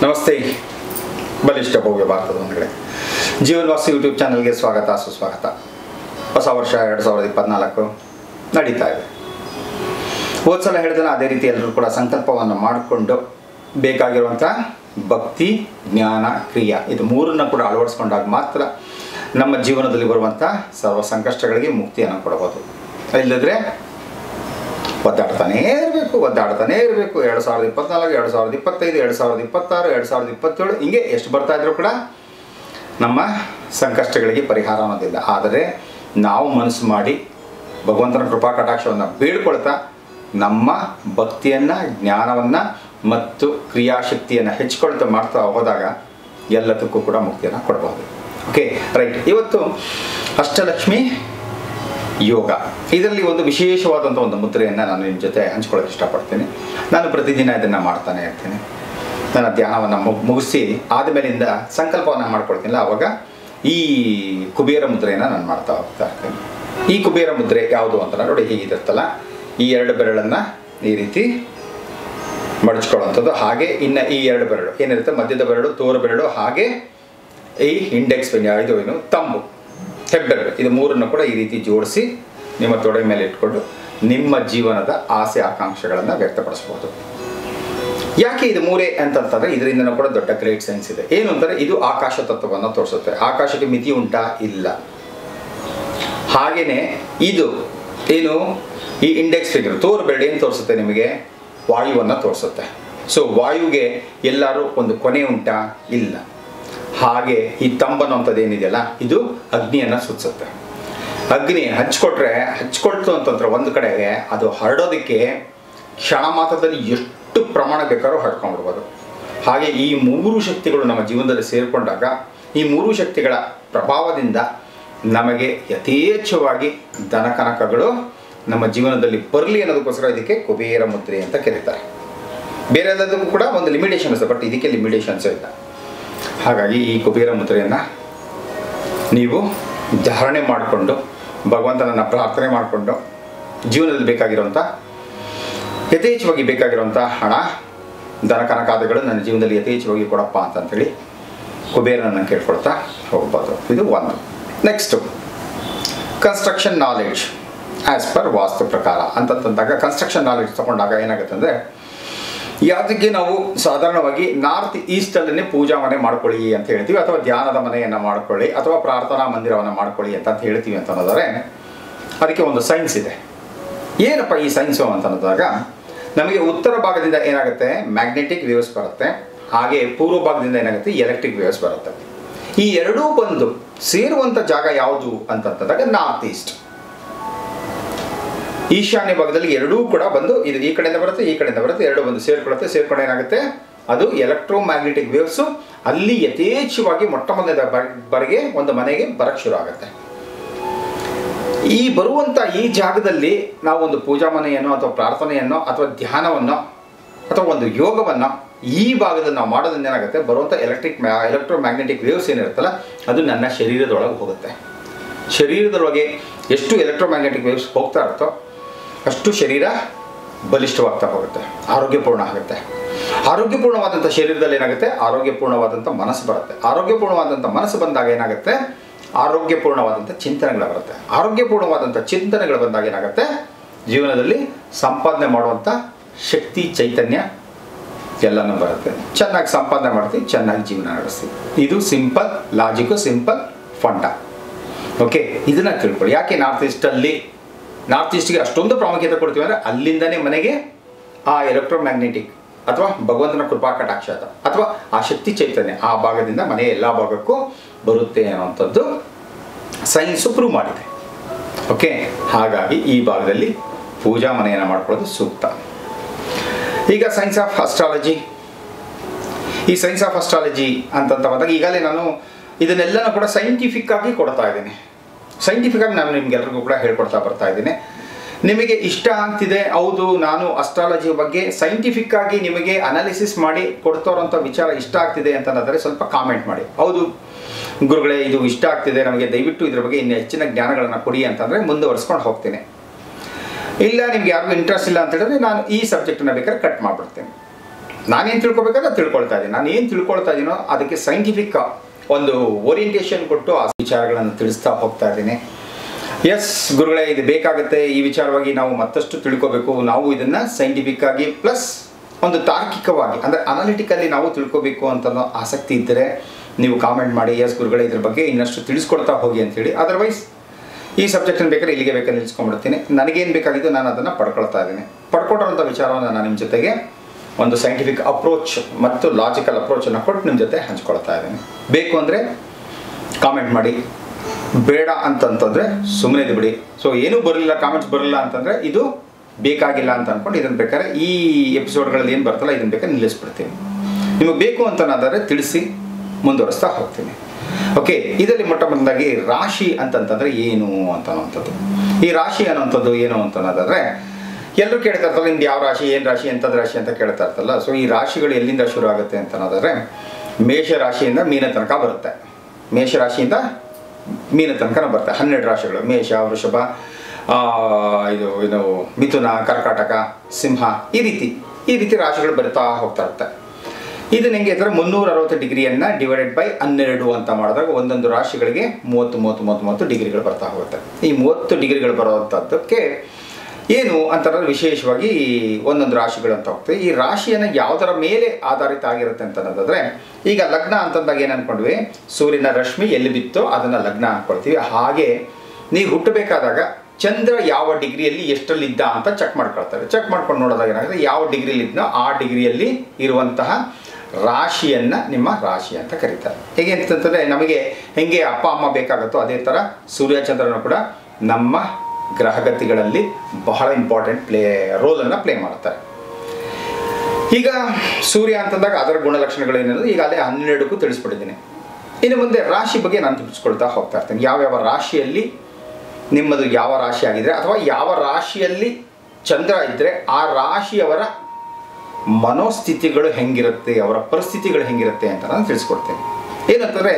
ನಮಸ್ತೆ ಬಲಿಷ್ಠ ಭವ್ಯ ಭಾರತದ ಮನೆಗಳೇ, ಜೀವನ್ವಾಸಿ ಯೂಟ್ಯೂಬ್ ಚಾನಲ್ಗೆ ಸ್ವಾಗತ ಸುಸ್ವಾಗತ. ಹೊಸ ವರ್ಷ 2024 ನಡೀತಾ ಇದೆ. ಹೋದ್ಸಲ ಹೇಳಿದ್ರೆ ಅದೇ ರೀತಿ ಎಲ್ಲರೂ ಕೂಡ ಸಂಕಲ್ಪವನ್ನು ಮಾಡಿಕೊಂಡು ಬೇಕಾಗಿರುವಂಥ ಭಕ್ತಿ, ಜ್ಞಾನ, ಕ್ರಿಯಾ ಇದು ಮೂರನ್ನು ಕೂಡ ಅಳವಡಿಸ್ಕೊಂಡಾಗ ಮಾತ್ರ ನಮ್ಮ ಜೀವನದಲ್ಲಿ ಬರುವಂಥ ಸರ್ವ ಸಂಕಷ್ಟಗಳಿಗೆ ಮುಕ್ತಿಯನ್ನು ಕೊಡಬಹುದು. ಇಲ್ಲದ್ರೆ ಒದ್ದಾಡ್ತಾನೇ ಇರಬೇಕು 2024, 2025, 2026, 2027 ಹಿಂಗೆ ಎಷ್ಟು ಬರ್ತಾ ಇದ್ರೂ ಕೂಡ ನಮ್ಮ ಸಂಕಷ್ಟಗಳಿಗೆ ಪರಿಹಾರ ಅನ್ನೋದಿಲ್ಲ. ಆದರೆ ನಾವು ಮನಸ್ಸು ಮಾಡಿ ಭಗವಂತನ ಕೃಪಾ ಕಟಾಕ್ಷವನ್ನು ಬೇಡ್ಕೊಳ್ತಾ ನಮ್ಮ ಭಕ್ತಿಯನ್ನು, ಜ್ಞಾನವನ್ನು ಮತ್ತು ಕ್ರಿಯಾಶಕ್ತಿಯನ್ನು ಹೆಚ್ಚಿಕೊಳ್ತಾ ಮಾಡ್ತಾ ಹೋದಾಗ ಎಲ್ಲದಕ್ಕೂ ಕೂಡ ಮುಕ್ತಿಯನ್ನು ಕೊಡಬಹುದು. Okay right. ಇವತ್ತು ಅಷ್ಟಲಕ್ಷ್ಮಿ ಯೋಗ, ಇದರಲ್ಲಿ ಒಂದು ವಿಶೇಷವಾದಂಥ ಒಂದು ಮುದ್ರೆಯನ್ನು ನಾನು ನಿಮ್ಮ ಜೊತೆ ಹಂಚ್ಕೊಳ್ಳೋಕೆ ಇಷ್ಟಪಡ್ತೀನಿ. ನಾನು ಪ್ರತಿದಿನ ಇದನ್ನು ಮಾಡ್ತಾನೆ ಇರ್ತೀನಿ. ನನ್ನ ಧ್ಯಾನವನ್ನು ಮುಗಿಸಿ ಆದಮೇಲಿಂದ ಸಂಕಲ್ಪವನ್ನು ಮಾಡ್ಕೊಳ್ತೀನಿಲ್ಲ, ಆವಾಗ ಈ ಕುಬೇರ ಮುದ್ರೆಯನ್ನು ನಾನು ಮಾಡ್ತಾ ಹೋಗ್ತಾ ಇರ್ತೀನಿ. ಈ ಕುಬೇರ ಮುದ್ರೆ ಯಾವುದು ಅಂತ ನೋಡಿ, ಹೀಗಿರುತ್ತಲ್ಲ, ಈ ಎರಡು ಬೆರಳನ್ನು ಈ ರೀತಿ ಮಡಚ್ಕೊಳ್ಳುವಂಥದ್ದು. ಹಾಗೆ ಇನ್ನು ಈ ಎರಡು ಬೆರಳು ಏನಿರುತ್ತೆ, ಮಧ್ಯದ ಬೆರಳು, ತೋರು ಬೆರಳು, ಹಾಗೆ ಈ ಇಂಡೆಕ್ಸ್ ಇದು ಏನು ತಂಬು, ಹೆಬ್ಬೆರಳು, ಇದು ಮೂರನ್ನು ಕೂಡ ಈ ರೀತಿ ಜೋಡಿಸಿ ನಿಮ್ಮ ತೊಡೆ ಮೇಲೆ ಇಟ್ಕೊಂಡು ನಿಮ್ಮ ಜೀವನದ ಆಸೆ ಆಕಾಂಕ್ಷೆಗಳನ್ನು ವ್ಯಕ್ತಪಡಿಸಬಹುದು. ಯಾಕೆ ಇದು ಮೂರೇ ಅಂತಂತಂದರೆ ಇದರಿಂದನೂ ಕೂಡ ದೊಡ್ಡ ಗ್ರೇಟ್ ಸೈನ್ಸ್ ಇದೆ. ಏನು ಅಂದರೆ ಇದು ಆಕಾಶ ತತ್ವವನ್ನು ತೋರಿಸುತ್ತೆ. ಆಕಾಶಕ್ಕೆ ಮಿತಿ ಉಂಟಾ? ಇಲ್ಲ. ಹಾಗೆಯೇ ಇದು ಏನು, ಈ ಇಂಡೆಕ್ಸ್ ಫಿಗರ್ ತೋರು ಬೆರಳು ಏನು ತೋರಿಸುತ್ತೆ ನಿಮಗೆ? ವಾಯುವನ್ನು ತೋರಿಸುತ್ತೆ. ಸೊ ವಾಯುಗೆ ಎಲ್ಲರೂ ಒಂದು ಕೊನೆ ಉಂಟಾ? ಇಲ್ಲ. ಹಾಗೆ ಈ ತಂಬನ್ನುವಂಥದ್ದು ಏನಿದೆಯಲ್ಲ, ಇದು ಅಗ್ನಿಯನ್ನು ಸೂಚಿಸುತ್ತೆ. ಅಗ್ನಿ ಹಚ್ಕೊಳ್ತು ಅಂತಂದ್ರೆ ಒಂದು ಕಡೆಗೆ ಅದು ಹರಡೋದಕ್ಕೆ ಕ್ಷಣ ಮಾತ್ರದಲ್ಲಿ ಎಷ್ಟು ಪ್ರಮಾಣ ಬೇಕಾದ್ರೂ ಹರಡ್ಕೊಂಡ್ಬಿಡ್ಬೋದು. ಹಾಗೆ ಈ ಮೂರು ಶಕ್ತಿಗಳು ನಮ್ಮ ಜೀವನದಲ್ಲಿ ಸೇರಿಕೊಂಡಾಗ ಈ ಮೂರು ಶಕ್ತಿಗಳ ಪ್ರಭಾವದಿಂದ ನಮಗೆ ಯಥೇಚ್ಛವಾಗಿ ಧನಕನಕಗಳು ನಮ್ಮ ಜೀವನದಲ್ಲಿ ಬರಲಿ ಅನ್ನೋದಕ್ಕೋಸ್ಕರ ಇದಕ್ಕೆ ಕುಬೇರ ಮುದ್ರೆ ಅಂತ ಕರೀತಾರೆ. ಬೇರೆ ಎಲ್ಲದಕ್ಕೂ ಕೂಡ ಒಂದು ಲಿಮಿಟೇಷನ್ಸ್, ಬಟ್ ಇದಕ್ಕೆ ಲಿಮಿಟೇಷನ್ಸ್ ಇಲ್ಲ. ಹಾಗಾಗಿ ಈ ಕುಬೇರ ಮುದ್ರೆಯನ್ನು ನೀವು ಧಾರಣೆ ಮಾಡಿಕೊಂಡು ಭಗವಂತನನ್ನು ಪ್ರಾರ್ಥನೆ ಮಾಡಿಕೊಂಡು ಜೀವನದಲ್ಲಿ ಬೇಕಾಗಿರುವಂಥ ಯಥೇಚ್ಛವಾಗಿ ಬೇಕಾಗಿರುವಂಥ ಹಣ, ಧನಕನಕಾದಿಗಳು ನನ್ನ ಜೀವನದಲ್ಲಿ ಯಥೇಚ್ಛವಾಗಿ ಕೊಡಪ್ಪ ಅಂತಂತೇಳಿ ಕುಬೇರನನ್ನು ಕೇಳ್ಕೊಳ್ತಾ ಹೋಗ್ಬೋದು. ಇದು ಒಂದು. Next construction knowledge as per ವಾಸ್ತು ಪ್ರಕಾರ ಅಂತಂದಾಗ ಕನ್ಸ್ಟ್ರಕ್ಷನ್ ನಾಲೆಡ್ಜ್ ತೊಗೊಂಡಾಗ ಏನಾಗುತ್ತೆ ಅಂದರೆ, ಯಾವುದಕ್ಕೆ ನಾವು ಸಾಧಾರಣವಾಗಿ ನಾರ್ತ್ ಈಸ್ಟಲ್ಲೇ ಪೂಜಾ ಮನೆ ಮಾಡ್ಕೊಳ್ಳಿ ಅಂತ ಹೇಳ್ತೀವಿ, ಅಥವಾ ಧ್ಯಾನದ ಮನೆಯನ್ನು ಮಾಡ್ಕೊಳ್ಳಿ, ಅಥವಾ ಪ್ರಾರ್ಥನಾ ಮಂದಿರವನ್ನು ಮಾಡ್ಕೊಳ್ಳಿ ಅಂತ ಹೇಳ್ತೀವಿ ಅಂತ ಅನ್ನೋದಾದ್ರೆ ಅದಕ್ಕೆ ಒಂದು ಸೈನ್ಸ್ ಇದೆ. ಏನಪ್ಪ ಈ ಸೈನ್ಸು ಅಂತ ಅನ್ನೋದಾಗ, ನಮಗೆ ಉತ್ತರ ಭಾಗದಿಂದ ಏನಾಗುತ್ತೆ, ಮ್ಯಾಗ್ನೆಟಿಕ್ ವೇವ್ಸ್ ಬರುತ್ತೆ. ಹಾಗೆ ಪೂರ್ವ ಭಾಗದಿಂದ ಏನಾಗುತ್ತೆ, ಎಲೆಕ್ಟ್ರಿಕ್ ವೇವ್ಸ್ ಬರುತ್ತೆ. ಈ ಎರಡೂ ಬಂದು ಸೇರುವಂಥ ಜಾಗ ಯಾವುದು ಅಂತಂದಾಗ ನಾರ್ತ್ ಈಸ್ಟ್. ಈಶಾನ್ಯ ಭಾಗದಲ್ಲಿ ಎರಡೂ ಕೂಡ ಬಂದು ಇದು ಈ ಕಡೆಯಿಂದ ಬರುತ್ತೆ, ಈ ಕಡೆಯಿಂದ ಬರುತ್ತೆ, ಎರಡು ಬಂದು ಸೇರ್ಕೊಂಡು ಏನಾಗುತ್ತೆ, ಅದು ಎಲೆಕ್ಟ್ರೋ ಮ್ಯಾಗ್ನೆಟಿಕ್ ವೇವ್ಸು ಅಲ್ಲಿ ಯಥೇಚ್ಛವಾಗಿ ಮೊಟ್ಟ ಮೊದಲನೇ ಬಾರಿಗೆ ಒಂದು ಮನೆಗೆ ಬರಕ್ಕೆ ಶುರು ಆಗುತ್ತೆ. ಈ ಬರುವಂಥ ಈ ಜಾಗದಲ್ಲಿ ನಾವು ಒಂದು ಪೂಜಾ ಮನೆಯನ್ನು ಅಥವಾ ಪ್ರಾರ್ಥನೆಯನ್ನು ಅಥವಾ ಧ್ಯಾನವನ್ನು ಅಥವಾ ಒಂದು ಯೋಗವನ್ನು ಈ ಭಾಗದಲ್ಲಿ ನಾವು ಮಾಡೋದ್ರಿಂದ ಏನಾಗುತ್ತೆ, ಬರುವಂಥ ಎಲೆಕ್ಟ್ರೋ ಮ್ಯಾಗ್ನೆಟಿಕ್ ವೇವ್ಸ್ ಏನಿರುತ್ತಲ್ಲ ಅದು ನನ್ನ ಶರೀರದೊಳಗೆ ಹೋಗುತ್ತೆ. ಶರೀರದೊಳಗೆ ಎಷ್ಟು ಎಲೆಕ್ಟ್ರೋ ಮ್ಯಾಗ್ನೆಟಿಕ್ ವೇವ್ಸ್ ಹೋಗ್ತಾ ಇರುತ್ತೋ ಅಷ್ಟು ಶರೀರ ಬಲಿಷ್ಠವಾಗ್ತಾ ಹೋಗುತ್ತೆ, ಆರೋಗ್ಯಪೂರ್ಣ ಆಗುತ್ತೆ. ಆರೋಗ್ಯಪೂರ್ಣವಾದಂಥ ಶರೀರದಲ್ಲಿ ಏನಾಗುತ್ತೆ, ಆರೋಗ್ಯಪೂರ್ಣವಾದಂಥ ಮನಸ್ಸು ಬರುತ್ತೆ. ಆರೋಗ್ಯಪೂರ್ಣವಾದಂಥ ಮನಸ್ಸು ಬಂದಾಗ ಏನಾಗುತ್ತೆ, ಆರೋಗ್ಯಪೂರ್ಣವಾದಂಥ ಚಿಂತನೆಗಳು ಬರುತ್ತೆ. ಆರೋಗ್ಯಪೂರ್ಣವಾದಂಥ ಚಿಂತನೆಗಳು ಬಂದಾಗ ಏನಾಗುತ್ತೆ, ಜೀವನದಲ್ಲಿ ಸಂಪಾದನೆ ಮಾಡುವಂಥ ಶಕ್ತಿ, ಚೈತನ್ಯ ಎಲ್ಲನೂ ಬರುತ್ತೆ. ಚೆನ್ನಾಗಿ ಸಂಪಾದನೆ ಮಾಡ್ತೀವಿ, ಚೆನ್ನಾಗಿ ಜೀವನ ನಡೆಸ್ತೀವಿ. ಇದು simple logic, simple funda. Okay, ಇದನ್ನು ತಿಳ್ಕೊಳ್ಳಿ. ಯಾಕೆ ನಾರ್ತ್ ಈಸ್ಟ್ಗೆ ಅಷ್ಟೊಂದು ಪ್ರಾಮುಖ್ಯತೆ ಕೊಡ್ತೀವಿ ಅಂದರೆ, ಅಲ್ಲಿಂದನೇ ಮನೆಗೆ ಆ ಎಲೆಕ್ಟ್ರೋಮ್ಯಾಗ್ನೆಟಿಕ್ ಅಥವಾ ಭಗವಂತನ ಕೃಪಾ ಕಟಾಕ್ಷ ಅಥವಾ ಆ ಶಕ್ತಿ ಚೈತನ್ಯ ಆ ಭಾಗದಿಂದ ಮನೆಯ ಎಲ್ಲ ಭಾಗಕ್ಕೂ ಬರುತ್ತೆ ಅನ್ನೋವಂಥದ್ದು ಸೈನ್ಸು ಪ್ರೂವ್ ಮಾಡಿದೆ. ಓಕೆ, ಹಾಗಾಗಿ ಈ ಭಾಗದಲ್ಲಿ ಪೂಜಾ ಮನೆಯನ್ನು ಮಾಡ್ಕೊಳ್ಳೋದು ಸೂಕ್ತ. ಈಗ ಸೈನ್ಸ್ ಆಫ್ ಅಸ್ಟ್ರಾಲಜಿ. ಈ ಸೈನ್ಸ್ ಆಫ್ ಅಸ್ಟ್ರಾಲಜಿ ಅಂತಂತ ಬಂದಾಗ ಈಗಾಗಲೇ ನಾನು ಇದನ್ನೆಲ್ಲನೂ ಕೂಡ ಸೈಂಟಿಫಿಕ್ ಆಗಿ ಕೊಡ್ತಾ ಇದ್ದೀನಿ. ಸೈಂಟಿಫಿಕ್ ಆಗಿ ನಾನು ನಿಮ್ಗೆಲ್ರಿಗೂ ಕೂಡ ಹೇಳ್ಕೊಡ್ತಾ ಬರ್ತಾ ಇದ್ದೀನಿ. ನಿಮಗೆ ಇಷ್ಟ ಆಗ್ತಿದೆ, ಹೌದು ನಾನು ಅಸ್ಟ್ರಾಲಜಿ ಬಗ್ಗೆ ಸೈಂಟಿಫಿಕ್ ಆಗಿ ನಿಮಗೆ ಅನಾಲಿಸಿಸ್ ಮಾಡಿ ಕೊಡ್ತೋರೋಂಥ ವಿಚಾರ ಇಷ್ಟ ಆಗ್ತಿದೆ ಅಂತಂದರೆ ಸ್ವಲ್ಪ ಕಾಮೆಂಟ್ ಮಾಡಿ. ಹೌದು ಗುರುಗಳೇ, ಇದು ಇಷ್ಟ ಆಗ್ತಿದೆ ನಮಗೆ, ದಯವಿಟ್ಟು ಇದ್ರ ಬಗ್ಗೆ ಇನ್ನು ಹೆಚ್ಚಿನ ಜ್ಞಾನಗಳನ್ನು ಕೊಡಿ ಅಂತಂದರೆ ಮುಂದುವರಿಸ್ಕೊಂಡು ಹೋಗ್ತೀನಿ. ಇಲ್ಲ ನಿಮ್ಗೆ ಯಾರಿಗೂ ಇಂಟ್ರೆಸ್ಟ್ ಇಲ್ಲ ಅಂತ ಹೇಳಿದ್ರೆ ನಾನು ಈ ಸಬ್ಜೆಕ್ಟನ್ನು ಬೇಕಾದ್ರೆ ಕಟ್ ಮಾಡಿಬಿಡ್ತೇನೆ. ನಾನೇನು ತಿಳ್ಕೊಬೇಕಾದ್ರೆ ತಿಳ್ಕೊಳ್ತಾ ಇದ್ದೀನಿ. ನಾನು ಏನು ತಿಳ್ಕೊಳ್ತಾ ಇದ್ದೀನೋ ಅದಕ್ಕೆ ಸೈಂಟಿಫಿಕ್ ಒಂದು ಓರಿಯೆಂಟೇಷನ್ ಕೊಟ್ಟು ಆ ವಿಚಾರಗಳನ್ನು ತಿಳಿಸ್ತಾ ಹೋಗ್ತಾ ಇದ್ದೀನಿ. ಎಸ್ ಗುರುಗಳೇ, ಇದು ಬೇಕಾಗುತ್ತೆ. ಈ ವಿಚಾರವಾಗಿ ನಾವು ಮತ್ತಷ್ಟು ತಿಳ್ಕೋಬೇಕು. ನಾವು ಇದನ್ನು ಸೈಂಟಿಫಿಕ್ ಆಗಿ ಪ್ಲಸ್ ಒಂದು ತಾರ್ಕಿಕವಾಗಿ ಅಂದರೆ ಅನಾಲಿಟಿಕಲ್ಲಿ ನಾವು ತಿಳ್ಕೋಬೇಕು ಅಂತ ಆಸಕ್ತಿ ಇದ್ದರೆ ನೀವು ಕಾಮೆಂಟ್ ಮಾಡಿ, ಎಸ್ ಗುರುಗಳೇ ಇದ್ರ ಬಗ್ಗೆ ಇನ್ನಷ್ಟು ತಿಳಿಸ್ಕೊಡ್ತಾ ಹೋಗಿ ಅಂತೇಳಿ. ಅದರ್ವೈಸ್ ಈ ಸಬ್ಜೆಕ್ಟನ್ನು ಬೇಕಾದ್ರೆ ಇಲ್ಲಿಗೆ ಬೇಕಾದ್ರೆ ನಿಲ್ಲಿಸ್ಕೊಂಡ್ಬಿಡ್ತೀನಿ. ನನಗೇನು ಬೇಕಾಗಿದ್ದು ನಾನು ಅದನ್ನು ಪಡ್ಕೊಳ್ತಾ ಇದ್ದೀನಿ. ಪಡ್ಕೊಟ್ಟಿರೋಂಥ ವಿಚಾರವನ್ನು ನಾನು ನಿಮ್ಮ ಜೊತೆಗೆ ಒಂದು ಸೈಂಟಿಫಿಕ್ ಅಪ್ರೋಚ್ ಮತ್ತು ಲಾಜಿಕಲ್ ಅಪ್ರೋಚನ್ನು ಕೊಟ್ಟು ನಿಮ್ಮ ಜೊತೆ ಹಂಚ್ಕೊಳ್ತಾ ಇದ್ದೀನಿ. ಬೇಕು ಅಂದರೆ ಕಾಮೆಂಟ್ ಮಾಡಿ, ಬೇಡ ಅಂತಂತಂದರೆ ಸುಮ್ಮನೆ ಇದು ಬಿಡಿ. ಸೊ ಏನೂ ಬರಲಿಲ್ಲ, ಕಾಮೆಂಟ್ಸ್ ಬರಲಿಲ್ಲ ಅಂತಂದರೆ ಇದು ಬೇಕಾಗಿಲ್ಲ ಅಂತ ಅಂದ್ಕೊಂಡು ಇದನ್ನು ಬೇಕಾದ್ರೆ ಈ ಎಪಿಸೋಡ್ಗಳಲ್ಲಿ ಏನು ಬರ್ತಲ್ಲ ಇದನ್ನು ಬೇಕಾದ್ರೆ ನಿಲ್ಲಿಸ್ಬಿಡ್ತೀನಿ. ನಿಮಗೆ ಬೇಕು ಅಂತನಾದರೆ ತಿಳಿಸಿ ಮುಂದುವರಿಸ್ತಾ ಹೋಗ್ತೀನಿ. ಓಕೆ, ಇದರಲ್ಲಿ ಮೊಟ್ಟ ಮೊದಲಾಗಿ ರಾಶಿ ಅಂತಂತಂದರೆ ಏನು ಅಂತನ್ನುವಂಥದ್ದು. ಈ ರಾಶಿ ಅನ್ನೋಂಥದ್ದು ಏನು ಅಂತನ್ನೋದಾದರೆ ಎಲ್ಲರೂ ಕೇಳ್ತಾ ಇರ್ತಲ್ಲ, ನಿಮ್ದು ಯಾವ ರಾಶಿ, ಏನು ರಾಶಿ, ಎಂಥದ್ದು ರಾಶಿ ಅಂತ ಕೇಳ್ತಾ ಇರ್ತಲ್ಲ. ಸೊ ಈ ರಾಶಿಗಳು ಎಲ್ಲಿಂದ ಶುರು ಆಗುತ್ತೆ ಅಂತನ್ನೋದಾದರೆ ಮೇಷ ರಾಶಿಯಿಂದ ಮೀನ ತನಕ ಬರುತ್ತೆ. ಮೇಷ ರಾಶಿಯಿಂದ ಮೀನ ತನಕ ಬರುತ್ತೆ 12 ರಾಶಿಗಳು. ಮೇಷ, ವೃಷಭ, ಇದು ಮಿಥುನ, ಕರ್ಕಾಟಕ, ಸಿಂಹ, ಈ ರೀತಿ ರಾಶಿಗಳು ಬರ್ತಾ ಹೋಗ್ತಾ ಇರುತ್ತೆ. ಇದನ್ನ ಹೆಂಗೆ ಅಂದರೆ 360 ಡಿಗ್ರಿಯನ್ನು ಡಿವೈಡೆಡ್ ಬೈ 12 ಅಂತ ಮಾಡಿದಾಗ ಒಂದೊಂದು ರಾಶಿಗಳಿಗೆ 30 ಡಿಗ್ರಿಗಳು ಬರ್ತಾ ಹೋಗುತ್ತೆ. ಈ 30 ಡಿಗ್ರಿಗಳು ಬರೋವಂಥದ್ದಕ್ಕೆ ಏನು ಅಂತಂದ್ರೆ ವಿಶೇಷವಾಗಿ ಒಂದೊಂದು ರಾಶಿಗಳು ಅಂತ ಹೋಗ್ತದೆ. ಈ ರಾಶಿಯನ್ನು ಯಾವುದರ ಮೇಲೆ ಆಧಾರಿತ ಆಗಿರುತ್ತೆ ಅಂತ ಅನ್ನೋದಾದರೆ, ಈಗ ಲಗ್ನ ಅಂತಂದಾಗ ಏನು ಅಂದ್ಕೊಂಡ್ವಿ, ಸೂರ್ಯನ ರಶ್ಮಿ ಎಲ್ಲಿ ಬಿತ್ತೋ ಅದನ್ನು ಲಗ್ನ ಅಂದ್ಕೊಳ್ತೀವಿ. ಹಾಗೆ ನೀವು ಹುಟ್ಟಬೇಕಾದಾಗ ಚಂದ್ರ ಯಾವ ಡಿಗ್ರಿಯಲ್ಲಿ ಎಷ್ಟರಲ್ಲಿದ್ದ ಅಂತ ಚೆಕ್ ಮಾಡ್ಕೊಳ್ತಾರೆ. ಚೆಕ್ ಮಾಡ್ಕೊಂಡು ನೋಡೋದಾಗ ಏನಾಗುತ್ತೆ, ಯಾವ ಡಿಗ್ರಿಯಲ್ಲಿ ಇದ್ದನೋ ಆ ಡಿಗ್ರಿಯಲ್ಲಿ ಇರುವಂತಹ ರಾಶಿಯನ್ನು ನಿಮ್ಮ ರಾಶಿ ಅಂತ ಕರೀತಾರೆ. ಹೇಗೆ ಅಂತಂದರೆ ನಮಗೆ ಹೆಂಗೆ ಅಪ್ಪ ಅಮ್ಮ ಬೇಕಾಗುತ್ತೋ ಅದೇ ಥರ ಸೂರ್ಯಚಂದ್ರನು ಕೂಡ ನಮ್ಮ ಗ್ರಹಗತಿಗಳಲ್ಲಿ ಬಹಳ ಇಂಪಾರ್ಟೆಂಟ್ ರೋಲನ್ನು ಪ್ಲೇ ಮಾಡ್ತಾರೆ. ಈಗ ಸೂರ್ಯ ಅಂತಂದಾಗ ಅದರ ಗುಣಲಕ್ಷಣಗಳೇನೇನು ಈಗಾಗಲೇ 12ಕ್ಕೂ ತಿಳಿಸ್ಬಿಟ್ಟಿದ್ದೀನಿ. ಇನ್ನು ಮುಂದೆ ರಾಶಿ ಬಗ್ಗೆ ನಾನು ತಿಳಿಸ್ಕೊಳ್ತಾ ಹೋಗ್ತಾ ಇರ್ತೀನಿ. ಯಾವ್ಯಾವ ರಾಶಿಯಲ್ಲಿ ನಿಮ್ಮದು ಯಾವ ರಾಶಿ ಆಗಿದ್ರೆ ಅಥವಾ ಯಾವ ರಾಶಿಯಲ್ಲಿ ಚಂದ್ರ ಇದ್ದರೆ ಆ ರಾಶಿಯವರ ಮನೋಸ್ಥಿತಿಗಳು ಹೆಂಗಿರುತ್ತೆ, ಅವರ ಪರಿಸ್ಥಿತಿಗಳು ಹೆಂಗಿರುತ್ತೆ ಅಂತ ನಾನು ತಿಳಿಸ್ಕೊಡ್ತೇನೆ. ಏನಂತಂದರೆ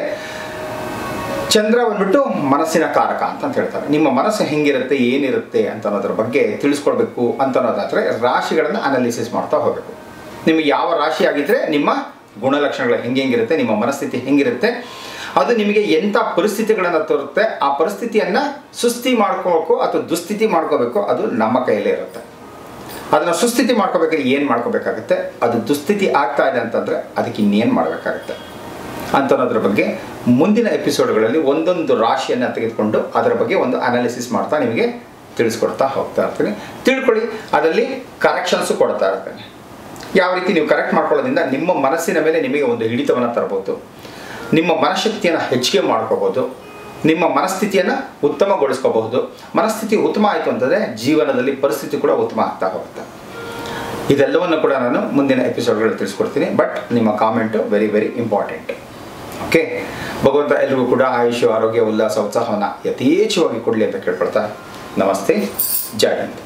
ಚಂದ್ರ ಬಂದ್ಬಿಟ್ಟು ಮನಸ್ಸಿನ ಕಾರಕ ಅಂತ ಹೇಳ್ತಾರೆ. ನಿಮ್ಮ ಮನಸ್ಸು ಹೆಂಗಿರುತ್ತೆ, ಏನಿರುತ್ತೆ ಅಂತ ಅನ್ನೋದ್ರ ಬಗ್ಗೆ ತಿಳಿಸ್ಕೊಡ್ಬೇಕು ಅಂತ ಅನ್ನೋದಾದರೆ ರಾಶಿಗಳನ್ನು ಅನಾಲಿಸಿಸ್ ಮಾಡ್ತಾ ಹೋಗಬೇಕು. ನಿಮಗೆ ಯಾವ ರಾಶಿ ಆಗಿದ್ದರೆ ನಿಮ್ಮ ಗುಣಲಕ್ಷಣಗಳು ಹೆಂಗಿರುತ್ತೆ, ನಿಮ್ಮ ಮನಸ್ಥಿತಿ ಹೆಂಗಿರುತ್ತೆ, ಅದು ನಿಮಗೆ ಎಂಥ ಪರಿಸ್ಥಿತಿಗಳನ್ನು ತರುತ್ತೆ, ಆ ಪರಿಸ್ಥಿತಿಯನ್ನು ಸುಸ್ಥಿತಿ ಮಾಡ್ಕೋಬೇಕು ಅಥವಾ ದುಸ್ಥಿತಿ ಮಾಡ್ಕೋಬೇಕು, ಅದು ನಮ್ಮ ಕೈಯಲ್ಲೇ ಇರುತ್ತೆ. ಅದನ್ನು ಸುಸ್ಥಿತಿ ಮಾಡ್ಕೋಬೇಕಾದ್ರೆ ಏನು ಮಾಡ್ಕೋಬೇಕಾಗುತ್ತೆ, ಅದು ದುಸ್ಥಿತಿ ಆಗ್ತಾ ಇದೆ ಅಂತಂದರೆ ಅದಕ್ಕೆ ಇನ್ನೇನು ಮಾಡಬೇಕಾಗುತ್ತೆ ಅಂತ ಅನ್ನೋದ್ರ ಬಗ್ಗೆ ಮುಂದಿನ ಎಪಿಸೋಡ್ಗಳಲ್ಲಿ ಒಂದೊಂದು ರಾಶಿಯನ್ನು ತೆಗೆದುಕೊಂಡು ಅದರ ಬಗ್ಗೆ ಒಂದು ಅನಾಲಿಸಿಸ್ ಮಾಡ್ತಾ ನಿಮಗೆ ತಿಳಿಸ್ಕೊಡ್ತಾ ಹೋಗ್ತಾ ಇರ್ತೀನಿ. ತಿಳ್ಕೊಳ್ಳಿ, ಅದರಲ್ಲಿ ಕರೆಕ್ಷನ್ಸು ಕೊಡ್ತಾ ಇರ್ತೇನೆ. ಯಾವ ರೀತಿ ನೀವು ಕರೆಕ್ಟ್ ಮಾಡ್ಕೊಳ್ಳೋದ್ರಿಂದ ನಿಮ್ಮ ಮನಸ್ಸಿನ ಮೇಲೆ ನಿಮಗೆ ಒಂದು ಹಿಡಿತವನ್ನು ತರಬಹುದು, ನಿಮ್ಮ ಮನಃಶಕ್ತಿಯನ್ನು ಹೆಚ್ಚಿಗೆ ಮಾಡ್ಕೋಬೋದು, ನಿಮ್ಮ ಮನಸ್ಥಿತಿಯನ್ನು ಉತ್ತಮಗೊಳಿಸ್ಕೋಬಹುದು. ಮನಸ್ಥಿತಿ ಉತ್ತಮ ಆಯಿತು ಅಂತಂದರೆ ಜೀವನದಲ್ಲಿ ಪರಿಸ್ಥಿತಿ ಕೂಡ ಉತ್ತಮ ಆಗ್ತಾ ಹೋಗುತ್ತೆ. ಇದೆಲ್ಲವನ್ನು ಕೂಡ ನಾನು ಮುಂದಿನ ಎಪಿಸೋಡ್ಗಳಲ್ಲಿ ತಿಳಿಸ್ಕೊಡ್ತೀನಿ. ಬಟ್ ನಿಮ್ಮ comment very very important. Okay, ಭಗವಂತ ಎಲ್ರಿಗೂ ಕೂಡ ಆಯುಷ್, ಆರೋಗ್ಯ, ಉಲ್ಲಾಸ, ಉತ್ಸಾಹವನ್ನು ಯಥೇಚ್ಛವಾಗಿ ಕೊಡಲಿ ಅಂತ ಕೇಳ್ಕೊಳ್ತಾ ನಮಸ್ತೆ, ಜೈ ಹಿಂದ್.